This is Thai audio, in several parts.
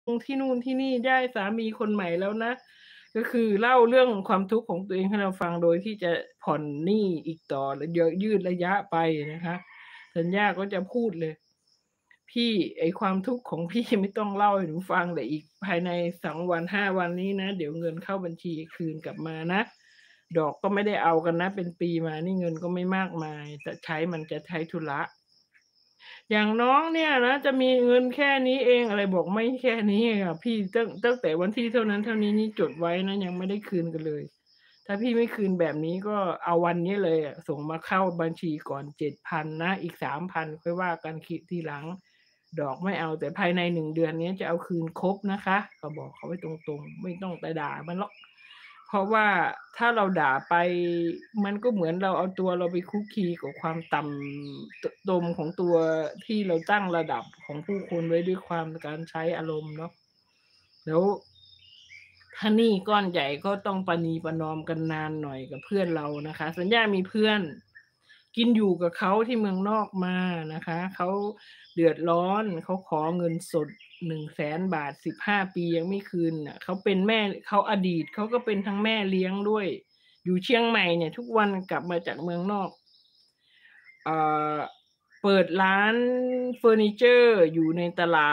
ที่นู่นที่นี่ได้สามีคนใหม่แล้วนะก็คือเล่าเรื่องความทุกข์ของตัวเองให้เราฟังโดยที่จะผ่อนหนี้อีกต่อเยอะยืดระยะไปนะคะสัญญาก็จะพูดเลยพี่ไอ้ความทุกข์ของพี่ไม่ต้องเล่าให้หนูฟังแต่อีกภายใน2วัน5วันนี้นะเดี๋ยวเงินเข้าบัญชีคืนกลับมานะดอกก็ไม่ได้เอากันนะเป็นปีมานี่เงินก็ไม่มากมายแต่ใช้มันจะใช้ธุระ อย่างน้องเนี่ยนะจะมีเงินแค่นี้เองอะไรบอกไม่แค่นี้อะพี่ตั้งแต่วันที่เท่านั้นเท่านี้นี่จดไว้นะยังไม่ได้คืนกันเลยถ้าพี่ไม่คืนแบบนี้ก็เอาวันนี้เลยอะส่งมาเข้าบัญชีก่อน7,000นะอีก3,000ค่อยว่ากันทีหลังดอกไม่เอาแต่ภายใน1 เดือนเนี้ยจะเอาคืนครบนะคะก็บอกเขาไว้ตรงๆไม่ต้องไปด่ามันหรอกเพราะว่าถ้าเราด่าไปมันก็เหมือนเราเอาตัวเราไปคุกคีกับความตมของตัวที่เราตั้งระดับของผู้คนไว้ด้วยความการใช้อารมณ์เนาะแล้วถ้าหนี้ก้อนใหญ่ก็ต้องประนีประนอมกันนานหน่อยกับเพื่อนเรานะคะสัญญามีเพื่อนกินอยู่กับเขาที่เมืองนอกมานะคะเขาเดือดร้อนเขาขอเงินสด100,000 บาท15 ปียังไม่คืนน่ะเขาเป็นแม่เขาอดีตเขาก็เป็นทั้งแม่เลี้ยงด้วยอยู่เชียงใหม่เนี่ยทุกวันกลับมาจากเมืองนอก เอ่อเปิดร้านเฟอร์นิเชอร์อยู่ใน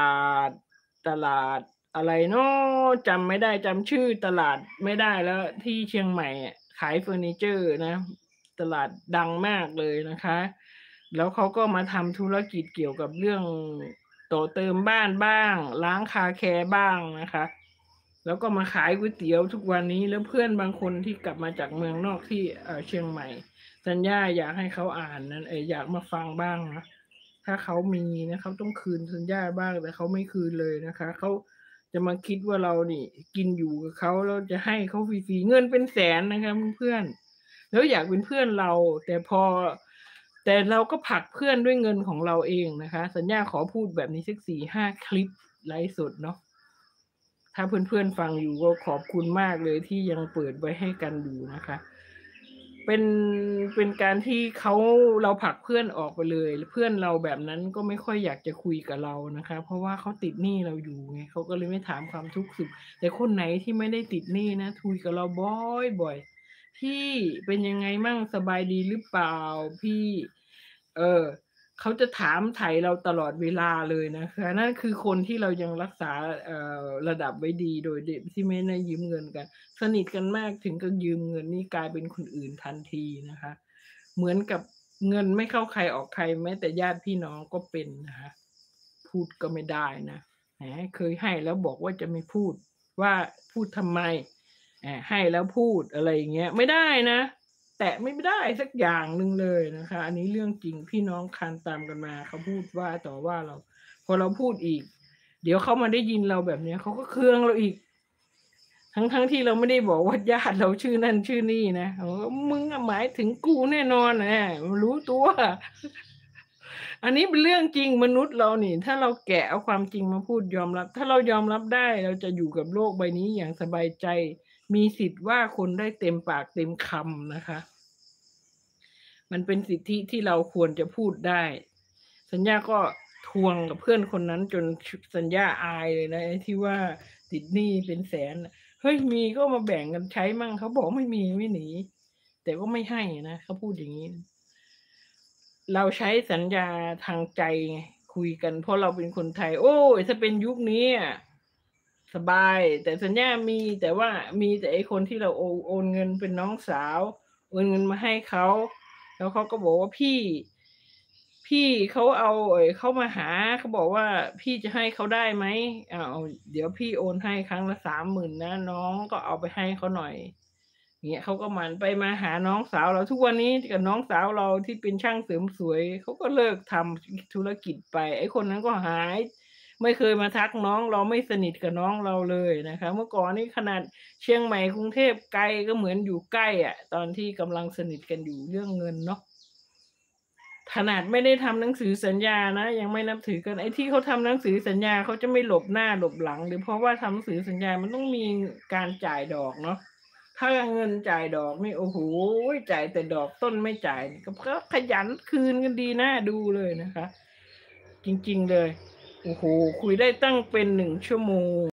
ตลาดอะไรเนาะจำไม่ได้จำชื่อตลาดไม่ได้แล้วที่เชียงใหม่อะขายเฟอร์นิเชอร์นะตลาดดังมากเลยนะคะแล้วเขาก็มาทำธุรกิจเกี่ยวกับเรื่องต่อเติมบ้านบ้างล้างคาแคร์บ้างนะคะแล้วก็มาขายก๋วยเตี๋ยวทุกวันนี้แล้วเพื่อนบางคนที่กลับมาจากเมืองนอกที่เชียงใหม่ สัญญาอยากให้เขาอ่านนั้นอยากมาฟังบ้างนะถ้าเขามีนะเขาต้องคืนสัญญาบ้างแต่เขาไม่คืนเลยนะคะเขาจะมาคิดว่าเรานี่กินอยู่กับเขาแล้วจะให้เขาฟรีๆเงินเป็นแสนนะคะเพื่อนๆแล้วอยากเป็นเพื่อนเราแต่เราก็ผลักเพื่อนด้วยเงินของเราเองนะคะสัญญาขอพูดแบบนี้สัก4-5คลิปไลฟ์สดเนาะถ้าเพื่อนๆฟังอยู่ก็ขอบคุณมากเลยที่ยังเปิดไว้ให้กันอยู่นะคะ เป็นเป็นการที่เราผลักเพื่อนออกไปเลยเพื่อนเราแบบนั้นก็ไม่ค่อยอยากจะคุยกับเรานะคะเพราะว่าเขาติดหนี้เราอยู่ไงเขาก็เลยไม่ถามความทุกข์สุขแต่คนไหนที่ไม่ได้ติดหนี้นะคุยกับเราบ่อยๆพี่เป็นยังไงมั่งสบายดีหรือเปล่าพี่เออเขาจะถามไถ่เราตลอดเวลาเลยนะคะนั่นคือคนที่เรายังรักษาระดับไว้ดีโดยที่ไม่ได้ยืมเงินกัน สนิทกันมากถึงกับยืมเงินนี่กลายเป็นคนอื่นทันทีนะคะเหมือนกับเงินไม่เข้าใครออกใครแม้แต่ญาติพี่น้องก็เป็นนะคะพูดก็ไม่ได้นะแหมเคยให้แล้วบอกว่าจะไม่พูดว่าพูดทำไมให้แล้วพูดอะไรอย่างเงี้ยไม่ได้นะแตะไม่ได้สักอย่างหนึ่งเลยนะคะอันนี้เรื่องจริงพี่น้องคลานตามกันมาเขาพูดว่าต่อว่าเราพอเราพูดอีกเดี๋ยวเขามาได้ยินเราแบบเนี้ยเขาก็เคืองเราอีก ทั้งที่เราไม่ได้บอกว่าญาติเราชื่อนั่นชื่อนี่นะเขาก็มึงอะหมายถึงกูแน่นอนรู้ตัวอันนี้เป็นเรื่องจริงมนุษย์เรานี่ถ้าเราแกะเอาความจริงมาพูดยอมรับถ้าเรายอมรับได้เราจะอยู่กับโลกใบนี้อย่างสบายใจมีสิทธิ์ว่าคนได้เต็มปากเต็มคำนะคะมันเป็นสิทธิที่เราควรจะพูดได้สัญญาก็ทวงกับเพื่อนคนนั้นจนสัญญาอายเลยนะไอ้ที่ว่าติดหนี้เป็นแสนน่ะ เฮ้ยมีก็มาแบ่งกันใช้มั่งเขาบอกไม่มีไม่หนีแต่ก็ไม่ให้นะเขาพูดอย่างงี้เราใช้สัญญาทางใจไงคุยกันเพราะเราเป็นคนไทยโอ๊ยถ้าเป็นยุคนี้อะสบายแต่สัญญามีแต่ว่ามีแต่ไอ้คนที่เราโอนเงินเป็นน้องสาวโอนเงินมาให้เขาแล้วเขาก็บอกว่าพี่เขาเอาเขามาหาเขาบอกว่าพี่จะให้เขาได้ไหมอ้าวเดี๋ยวพี่โอนให้ครั้งละ30,000นะน้องก็เอาไปให้เขาหน่อยอย่างเงี้ยเขาก็หมั่นไปมาหาน้องสาวเราทุกวันนี้กับน้องสาวเราที่เป็นช่างเสริมสวยเขาก็เลิกทำธุรกิจไปไอ้คนนั้นก็หายไม่เคยมาทักน้องเราไม่สนิทกับน้องเราเลยนะคะเมื่อก่อนนี่ขนาดเชียงใหม่กรุงเทพไกลก็เหมือนอยู่ใกล้อะตอนที่กำลังสนิทกันอยู่เรื่องเงินเนาะ ขนาดไม่ได้ทำหนังสือสัญญานะยังไม่นับถือกันไอ้ที่เขาทำหนังสือสัญญาเขาจะไม่หลบหน้าหลบหลังหรือเพราะว่าทำหนังสือสัญญามันต้องมีการจ่ายดอกเนาะถ้าเงินจ่ายดอกนี่โอ้โฮจ่ายแต่ดอกต้นไม่จ่ายก็ขยันคืนกันดีน่าดูเลยนะคะจริงๆเลยโอ้โฮคุยได้ตั้งเป็น1 ชั่วโมง